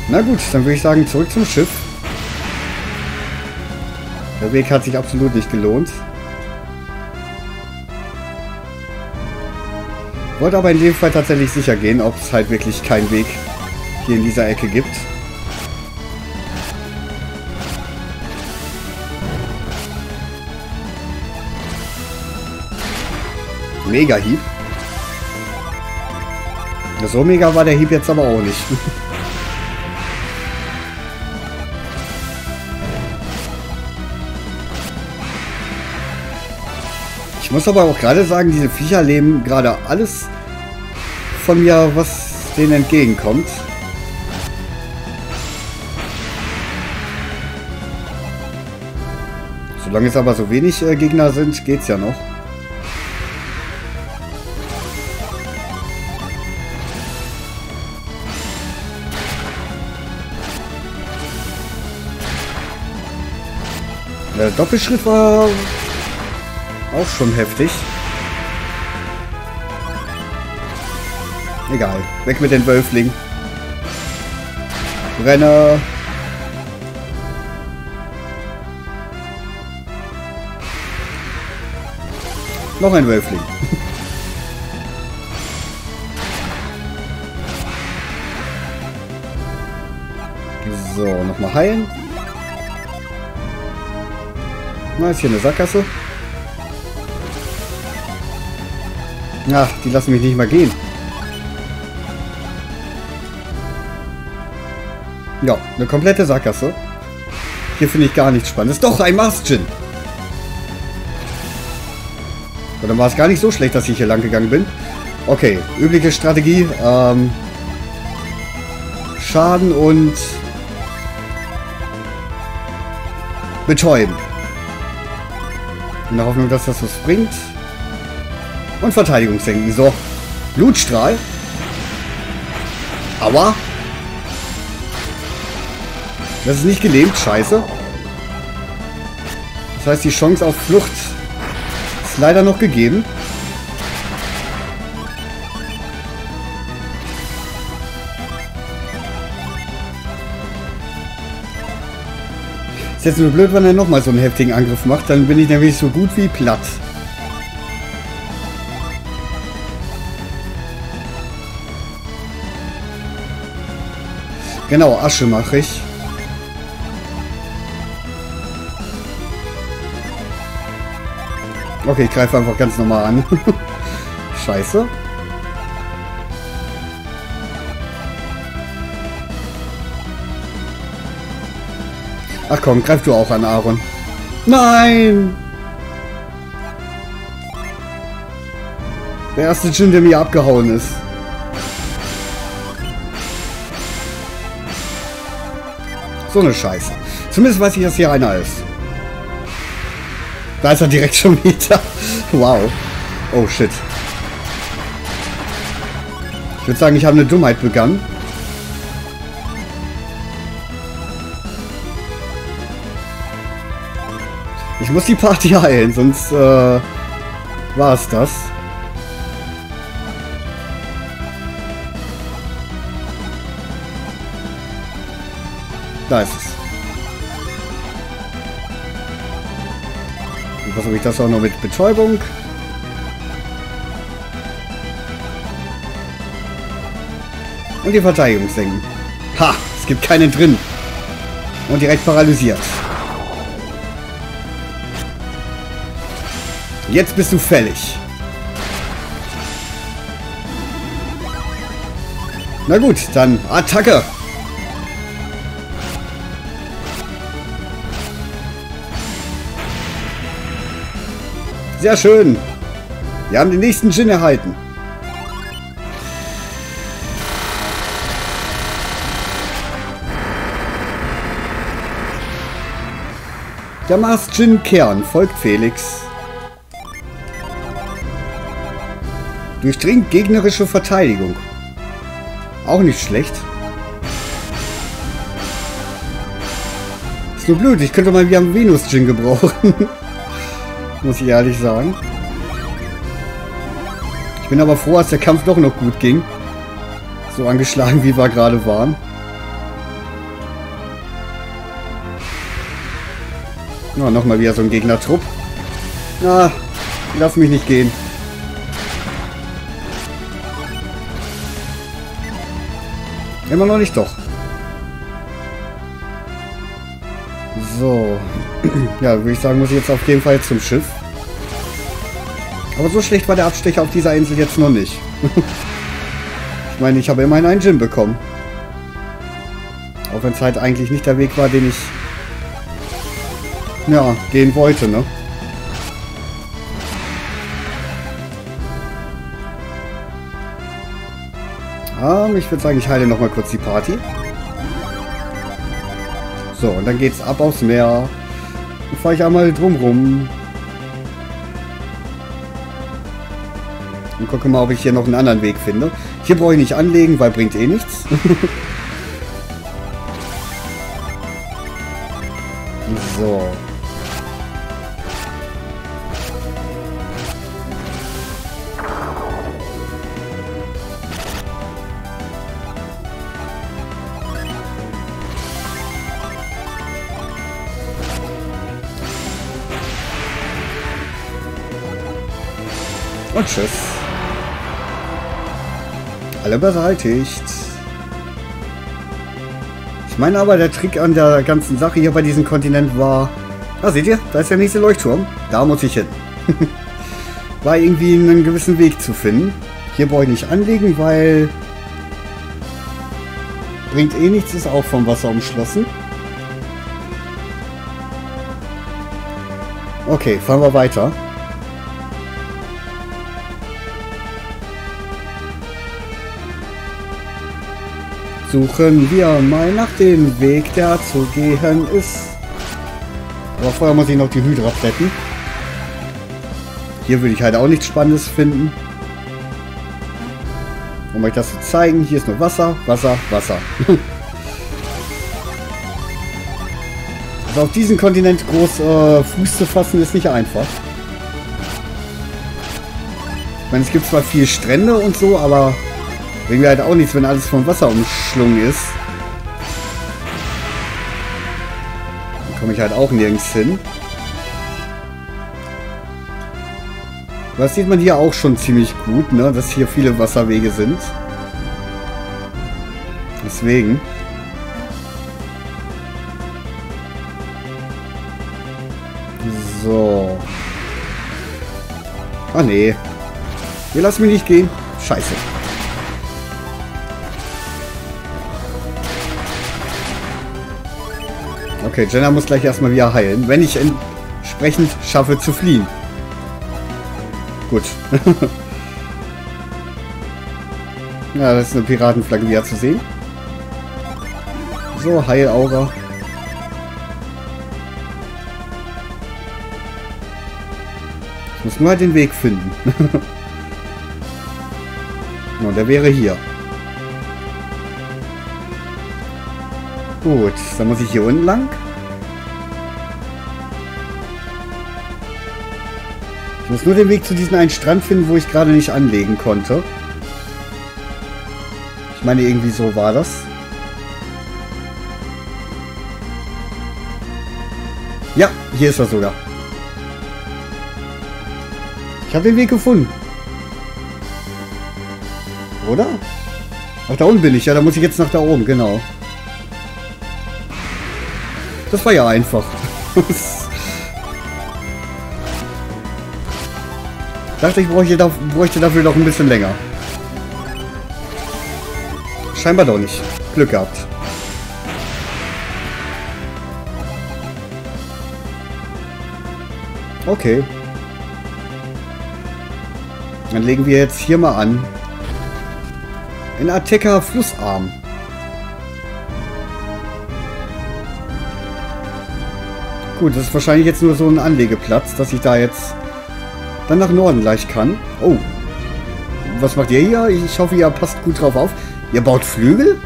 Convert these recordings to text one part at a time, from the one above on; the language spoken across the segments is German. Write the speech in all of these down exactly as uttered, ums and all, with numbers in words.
Na gut, dann würde ich sagen, zurück zum Schiff. Der Weg hat sich absolut nicht gelohnt. Wollte aber in dem Fall tatsächlich sicher gehen, ob es halt wirklich keinen Weg hier in dieser Ecke gibt. Mega-Hieb. So mega war der Hieb jetzt aber auch nicht. Ich muss aber auch gerade sagen, diese Viecher leben gerade alles von mir, was denen entgegenkommt. Solange es aber so wenig äh, Gegner sind, geht's ja noch. Der Doppelschritt war auch schon heftig. Egal. Weg mit den Wölflingen. Renner. Noch ein Wölfling. So, nochmal heilen. Na, ist hier eine Sackgasse. Ach, die lassen mich nicht mal gehen. Ja, eine komplette Sackgasse. Hier finde ich gar nichts Spannendes. Doch, ein Mastjin. Und dann war es gar nicht so schlecht, dass ich hier lang gegangen bin. Okay, übliche Strategie. Ähm, Schaden und betäuben. In der Hoffnung, dass das was bringt. Und Verteidigung senken. So. Blutstrahl. Aua. Das ist nicht gelähmt. Scheiße. Das heißt, die Chance auf Flucht ist leider noch gegeben. Ist jetzt nur blöd, wenn er nochmal so einen heftigen Angriff macht. Dann bin ich nämlich so gut wie platt. Genau, Asche mache ich. Okay, ich greife einfach ganz normal an. Scheiße. Ach komm, greif du auch an, Aaron. Nein! Der erste Djinn, der mir abgehauen ist. So eine Scheiße. Zumindest weiß ich, dass hier einer ist. Da ist er direkt schon wieder. Wow. Oh shit. Ich würde sagen, ich habe eine Dummheit begangen. Ich muss die Party heilen, sonst äh, war es das. Da ist es. Und versuche ich das auch noch mit Betäubung. Und die Verteidigung senken. Ha! Es gibt keinen drin. Und direkt paralysiert. Jetzt bist du fällig. Na gut, dann Attacke. Sehr schön. Wir haben den nächsten Djinn erhalten. Der Mastjin Kern folgt Felix. Durchdringt gegnerische Verteidigung. Auch nicht schlecht. Ist nur blöd, ich könnte mal wieder einen Venus-Djinn gebrauchen. Muss ich ehrlich sagen. Ich bin aber froh, dass der Kampf doch noch gut ging. So angeschlagen, wie wir gerade waren. Oh, nochmal wieder so ein Gegnertrupp. Na, lass mich nicht gehen. Immer noch nicht doch. So. Ja, würde ich sagen, muss ich jetzt auf jeden Fall zum Schiff. Aber so schlecht war der Abstecher auf dieser Insel jetzt noch nicht. Ich meine, ich habe immerhin einen Gym bekommen. Auch wenn es halt eigentlich nicht der Weg war, den ich ja, gehen wollte, ne? Ah, ich würde sagen, ich heile noch mal kurz die Party. So, und dann geht's ab aufs Meer. Dann fahre ich einmal drumrum. Und gucke mal, ob ich hier noch einen anderen Weg finde. Hier brauche ich nicht anlegen, weil bringt eh nichts. So. Und tschüss. Alle beseitigt. Ich meine aber, der Trick an der ganzen Sache hier bei diesem Kontinent war... Ah, seht ihr? Da ist der nächste Leuchtturm. Da muss ich hin. War irgendwie einen gewissen Weg zu finden. Hier brauche ich nicht anlegen, weil... Bringt eh nichts, ist auch vom Wasser umschlossen. Okay, fahren wir weiter. Suchen wir mal nach dem Weg, der zu gehen ist. Aber vorher muss ich noch die Hydra plätten. Hier würde ich halt auch nichts Spannendes finden. Um euch das zu zeigen, hier ist nur Wasser, Wasser, Wasser. Also auf diesem Kontinent groß äh, Fuß zu fassen, ist nicht einfach. Ich meine, es gibt zwar viele Strände und so, aber... Bringen wir halt auch nichts, wenn alles vom Wasser umschlungen ist. Dann komme ich halt auch nirgends hin. Das sieht man hier auch schon ziemlich gut, ne? Dass hier viele Wasserwege sind. Deswegen. So. Ah nee. Hier lass mich nicht gehen. Scheiße. Okay, Jenna muss gleich erstmal wieder heilen, wenn ich entsprechend schaffe zu fliehen. Gut. Ja, das ist eine Piratenflagge wieder zu sehen. So, Heilaura. Ich muss nur halt den Weg finden. Und der wäre hier. Gut, dann muss ich hier unten lang. Ich muss nur den Weg zu diesem einen Strand finden, wo ich gerade nicht anlegen konnte. Ich meine, irgendwie so war das. Ja, hier ist er sogar. Ich habe den Weg gefunden. Oder? Ach, da unten bin ich. Ja, da muss ich jetzt nach da oben, genau. Das war ja einfach. Dachte ich, bräuchte, da, bräuchte dafür noch ein bisschen länger. Scheinbar doch nicht. Glück gehabt. Okay. Dann legen wir jetzt hier mal an. In Ateca Flussarm. Gut, das ist wahrscheinlich jetzt nur so ein Anlegeplatz, dass ich da jetzt dann nach Norden gleich kann. Oh. Was macht ihr hier? Ich hoffe, ihr passt gut drauf auf. Ihr baut Flügel?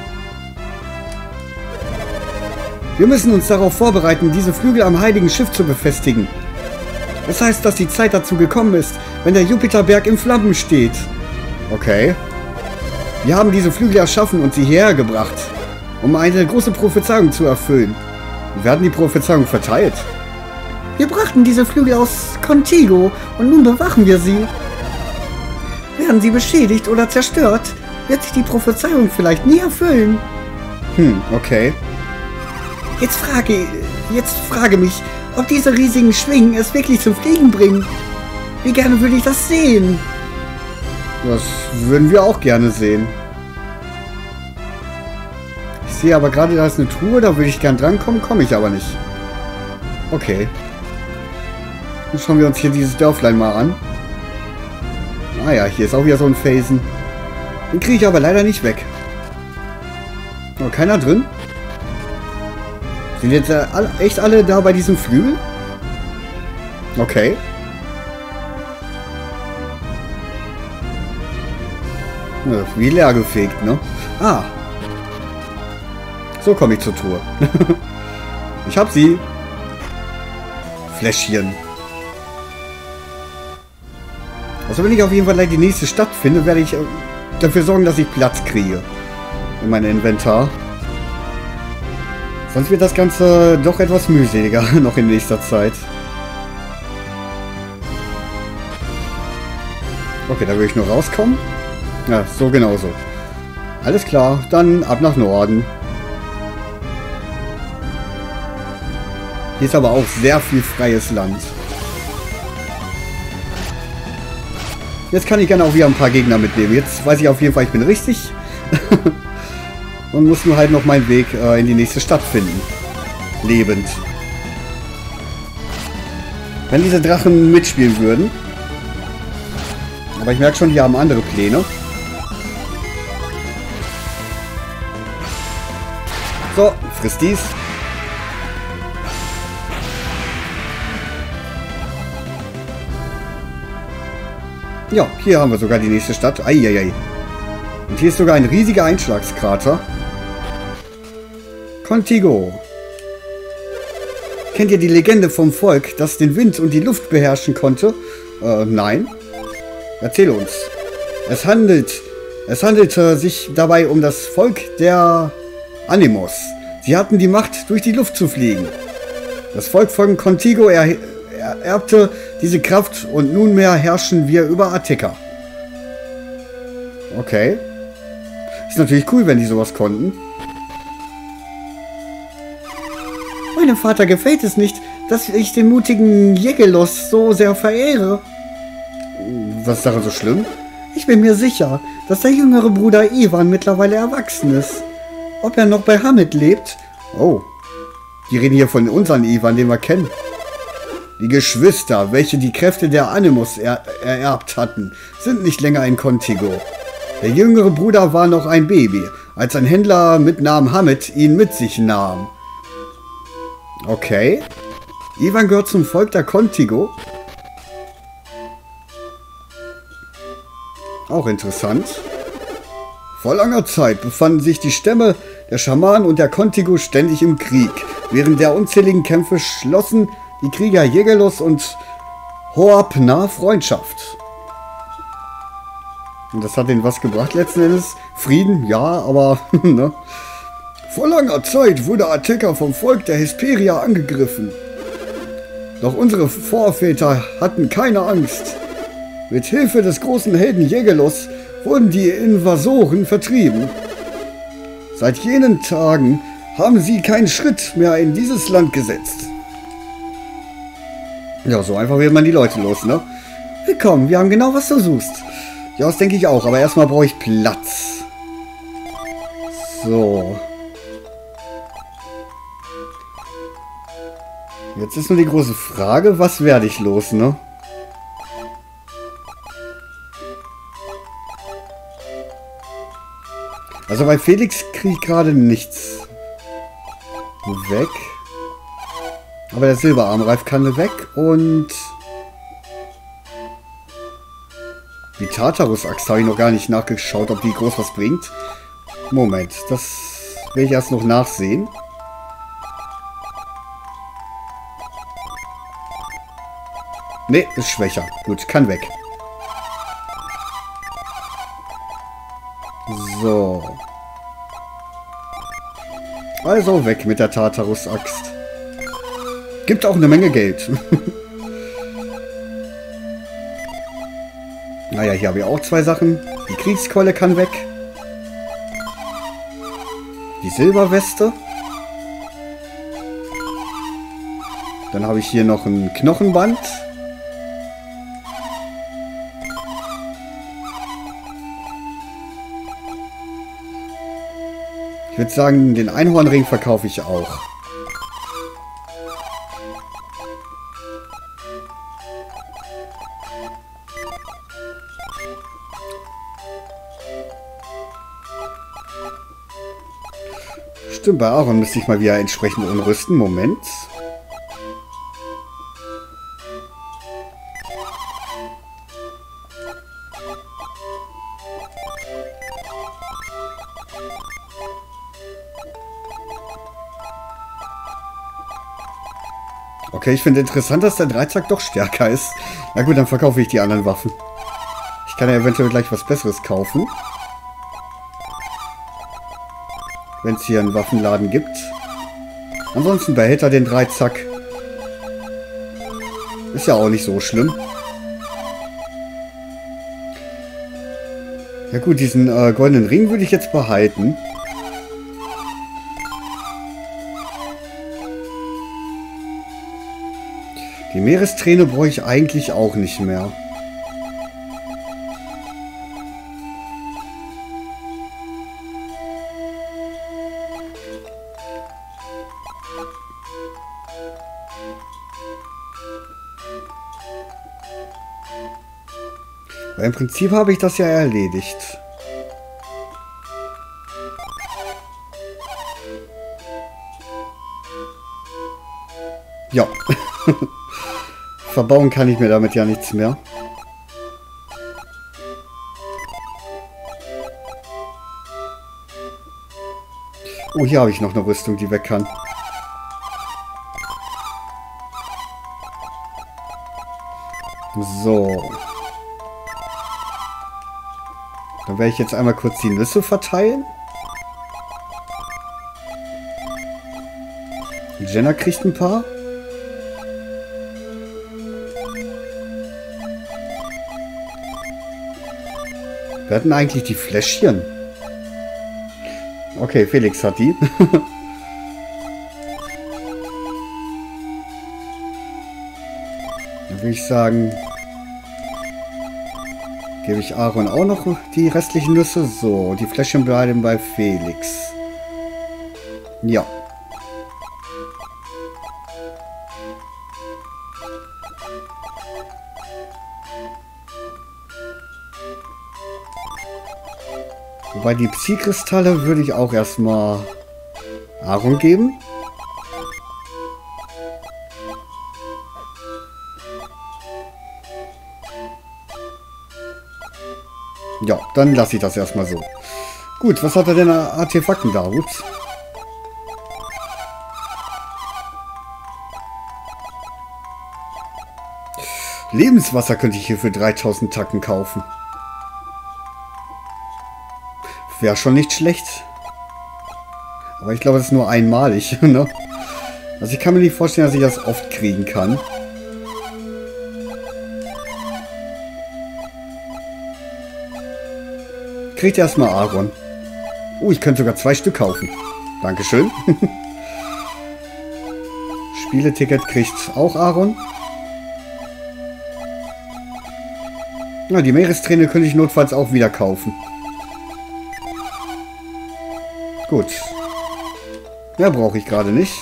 Wir müssen uns darauf vorbereiten, diese Flügel am heiligen Schiff zu befestigen. Das heißt, dass die Zeit dazu gekommen ist, wenn der Jupiterberg in Flammen steht. Okay. Wir haben diese Flügel erschaffen und sie hierher gebracht, um eine große Prophezeiung zu erfüllen. Wir werden die Prophezeiung verteilt. Wir brachten diese Flügel aus Contigo und nun bewachen wir sie. Werden sie beschädigt oder zerstört, wird sich die Prophezeiung vielleicht nie erfüllen. Hm, okay. Jetzt frage, jetzt frage mich, ob diese riesigen Schwingen es wirklich zum Fliegen bringen. Wie gerne würde ich das sehen? Das würden wir auch gerne sehen. Ich sehe aber gerade, da ist eine Truhe, da würde ich gern drankommen, komme ich aber nicht. Okay. Dann schauen wir uns hier dieses Dörflein mal an. Ah ja, hier ist auch wieder so ein Felsen. Den kriege ich aber leider nicht weg. Oh, keiner drin? Sind jetzt äh, alle, echt alle da bei diesem Flügel? Okay. Ja, wie leer gefegt, ne? Ah. So komme ich zur Truhe. Ich hab sie. Fläschchen. Also wenn ich auf jeden Fall gleich die nächste Stadt finde, werde ich äh, dafür sorgen, dass ich Platz kriege. In meinem Inventar. Sonst wird das Ganze doch etwas mühseliger noch in nächster Zeit. Okay, da will ich nur rauskommen. Ja, so genauso. Alles klar, dann ab nach Norden. Hier ist aber auch sehr viel freies Land. Jetzt kann ich gerne auch wieder ein paar Gegner mitnehmen. Jetzt weiß ich auf jeden Fall, ich bin richtig. Und muss nur halt noch meinen Weg äh, in die nächste Stadt finden. Lebend. Wenn diese Drachen mitspielen würden. Aber ich merke schon, die haben andere Pläne. So, frisst dies. Ja, hier haben wir sogar die nächste Stadt. Eieiei. Und hier ist sogar ein riesiger Einschlagskrater. Contigo. Kennt ihr die Legende vom Volk, das den Wind und die Luft beherrschen konnte? Äh, nein. Erzähl uns. Es handelt, es handelte sich dabei um das Volk der Animos. Sie hatten die Macht, durch die Luft zu fliegen. Das Volk von Contigo er, ererbte diese Kraft und nunmehr herrschen wir über Ateca. Okay. Ist natürlich cool, wenn die sowas konnten. Meinem Vater gefällt es nicht, dass ich den mutigen Jägelos so sehr verehre. Was ist daran so schlimm? Ich bin mir sicher, dass der jüngere Bruder Ivan mittlerweile erwachsen ist. Ob er noch bei Hamid lebt? Oh, die reden hier von unseren Ivan, den wir kennen. Die Geschwister, welche die Kräfte der Animus er ererbt hatten, sind nicht länger in Contigo. Der jüngere Bruder war noch ein Baby, als ein Händler mit Namen Hamid ihn mit sich nahm. Okay. Ivan gehört zum Volk der Contigo. Auch interessant. Vor langer Zeit befanden sich die Stämme der Schamanen und der Contigo ständig im Krieg. Während der unzähligen Kämpfe schlossen die Krieger Jägelos und Hoapna Freundschaft. Und das hat denen was gebracht letzten Endes. Frieden, ja, aber ne? Vor langer Zeit wurde Ateca vom Volk der Hesperia angegriffen. Doch unsere Vorväter hatten keine Angst. Mit Hilfe des großen Helden Jägelos wurden die Invasoren vertrieben. Seit jenen Tagen haben sie keinen Schritt mehr in dieses Land gesetzt. Ja, so einfach wird man die Leute los, ne? Willkommen, wir haben genau, was du suchst. Ja, das denke ich auch, aber erstmal brauche ich Platz. So. Jetzt ist nur die große Frage, was werde ich los, ne? Also bei Felix kriege ich gerade nichts weg. Aber der Silberarmreif kann weg und die Tartarus-Axt habe ich noch gar nicht nachgeschaut, ob die groß was bringt. Moment, das will ich erst noch nachsehen. Ne, ist schwächer. Gut, kann weg. So. Also weg mit der Tartarus-Axt. Gibt auch eine Menge Geld. Naja, hier habe ich auch zwei Sachen. Die Kriegskeule kann weg. Die Silberweste. Dann habe ich hier noch ein Knochenband. Ich würde sagen, den Einhornring verkaufe ich auch. Stimmt, bei Aaron müsste ich mal wieder entsprechend umrüsten. Moment. Okay, ich finde interessant, dass der Dreizack doch stärker ist. Na gut, dann verkaufe ich die anderen Waffen. Ich kann ja eventuell gleich was Besseres kaufen. Wenn es hier einen Waffenladen gibt. Ansonsten behält er den Dreizack. Ist ja auch nicht so schlimm. Ja gut, diesen äh, goldenen Ring würde ich jetzt behalten. Die Meeresträne brauche ich eigentlich auch nicht mehr. Weil im Prinzip habe ich das ja erledigt. Ja. Verbauen kann ich mir damit ja nichts mehr. Oh, hier habe ich noch eine Rüstung, die weg kann. So. Dann werde ich jetzt einmal kurz die Nüsse verteilen. Jenna kriegt ein paar. Wir hatten eigentlich die Fläschchen. Okay, Felix hat die. Dann würde ich sagen, gebe ich Aaron auch noch die restlichen Nüsse. So, die Fläschchen bleiben bei Felix. Ja. Wobei die Psi-Kristalle würde ich auch erstmal Aaron geben. Ja, dann lasse ich das erstmal so. Gut, was hat er denn an Artefakten da? Ups. Lebenswasser könnte ich hier für dreitausend Tacken kaufen. Wäre schon nicht schlecht. Aber ich glaube, das ist nur einmalig. Ne? Also ich kann mir nicht vorstellen, dass ich das oft kriegen kann. Kriegt erstmal Aaron. Oh, ich könnte sogar zwei Stück kaufen. Dankeschön. Spieleticket kriegt auch Aaron. Na, die Meeresträne könnte ich notfalls auch wieder kaufen. Gut. Mehr brauche ich gerade nicht.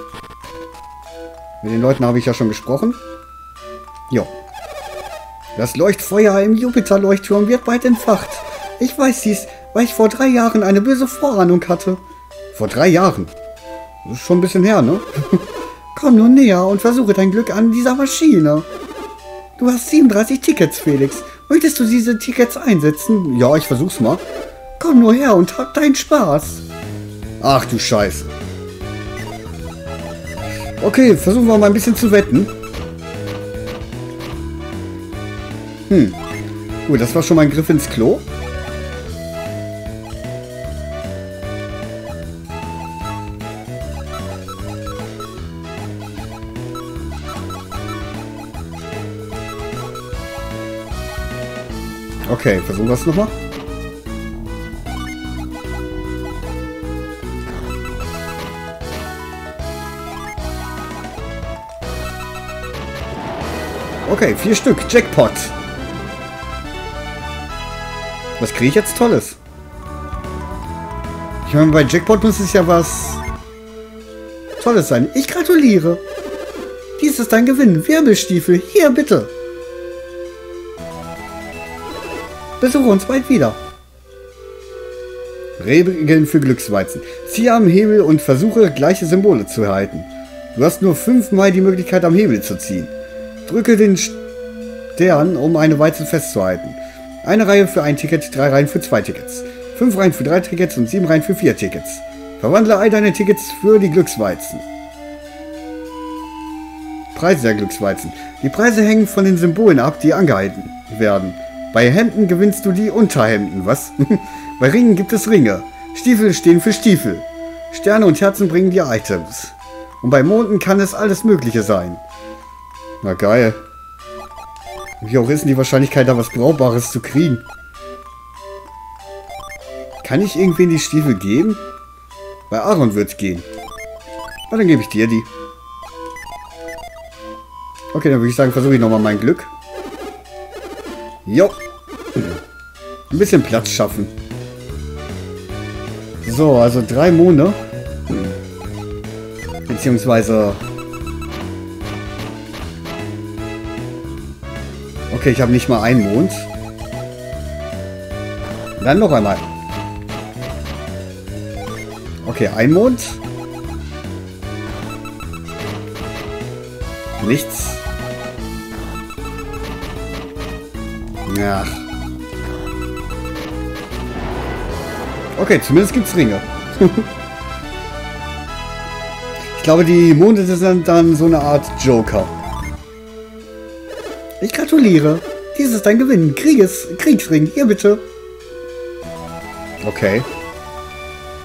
Mit den Leuten habe ich ja schon gesprochen. Jo. Das Leuchtfeuer im Jupiter-Leuchtturm wird bald entfacht. Ich weiß dies, weil ich vor drei Jahren eine böse Vorahnung hatte. Vor drei Jahren? Das ist schon ein bisschen her, ne? Komm nur näher und versuche dein Glück an dieser Maschine. Du hast siebenunddreißig Tickets, Felix. Möchtest du diese Tickets einsetzen? Ja, ich versuch's mal. Komm nur her und hab deinen Spaß. Ach du Scheiße. Okay, versuchen wir mal ein bisschen zu wetten. Hm. Gut, das war schon mal ein Griff ins Klo. Okay, versuchen wir es nochmal. Okay, vier Stück. Jackpot. Was kriege ich jetzt Tolles? Ich meine, bei Jackpot muss es ja was Tolles sein. Ich gratuliere. Dies ist dein Gewinn. Wirbelstiefel. Hier, bitte. Besuche uns bald wieder. Regeln für Glücksweizen. Ziehe am Hebel und versuche, gleiche Symbole zu erhalten. Du hast nur fünfmal die Möglichkeit, am Hebel zu ziehen. Drücke den Stern, um eine Weizen festzuhalten. Eine Reihe für ein Ticket, drei Reihen für zwei Tickets. Fünf Reihen für drei Tickets und sieben Reihen für vier Tickets. Verwandle all deine Tickets für die Glücksweizen. Preise der Glücksweizen. Die Preise hängen von den Symbolen ab, die angehalten werden. Bei Hemden gewinnst du die Unterhemden, was? Bei Ringen gibt es Ringe. Stiefel stehen für Stiefel. Sterne und Herzen bringen dir Items. Und bei Monden kann es alles Mögliche sein. Na geil. Wie hoch ist denn die Wahrscheinlichkeit, da was Brauchbares zu kriegen? Kann ich irgendwen die Stiefel geben? Bei Aaron wird es gehen. Na, dann gebe ich dir die. Okay, dann würde ich sagen, versuche ich nochmal mein Glück. Jo. Ein bisschen Platz schaffen. So, also drei Monde. Beziehungsweise... Okay, ich habe nicht mal einen Mond. Dann noch einmal. Okay, ein Mond. Nichts. Ja. Okay, zumindest gibt's Ringe. Ich glaube, die Monde sind dann so eine Art Joker. Ich gratuliere. Dies ist dein Gewinn. Krieges, Kriegsring. Hier bitte. Okay.